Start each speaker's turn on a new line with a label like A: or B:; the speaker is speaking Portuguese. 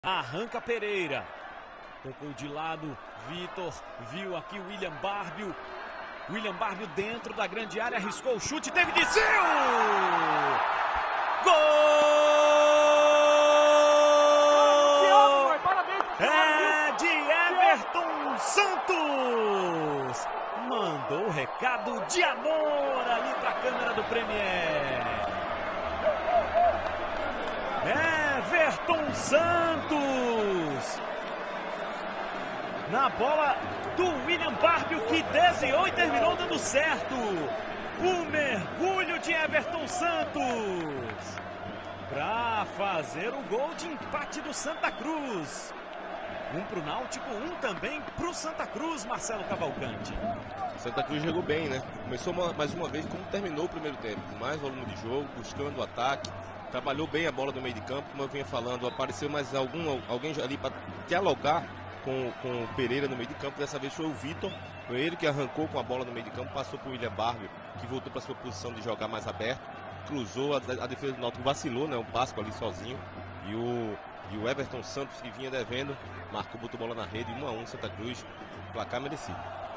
A: Arranca Pereira. Tocou de lado, Vitor. Viu aqui o William Barbio. William Barbio dentro da grande área, arriscou o chute, teve desvio! Gol! É de Everton Santos! Mandou o recado de amor ali para a câmera do Premier. Everton Santos! Na bola do William Barbio, que desviou e terminou dando certo. O mergulho de Everton Santos para fazer o gol de empate do Santa Cruz. Um para o Náutico, um também para o Santa Cruz, Marcelo Cavalcante.
B: Santa Cruz jogou bem, né? Começou mais uma vez como terminou o primeiro tempo, com mais volume de jogo, buscando o ataque. Trabalhou bem a bola do meio de campo, como eu vinha falando, apareceu mais alguém ali para dialogar com o Pereira no meio de campo. Dessa vez foi o Vitor, foi ele que arrancou com a bola no meio de campo, passou para o William Barbio, que voltou para sua posição de jogar mais aberto, cruzou, a defesa do Náutico vacilou, né? Um Pasco ali sozinho, e o Everton Santos, que vinha devendo, marcou, botou bola na rede, 1-1 Santa Cruz, placar merecido.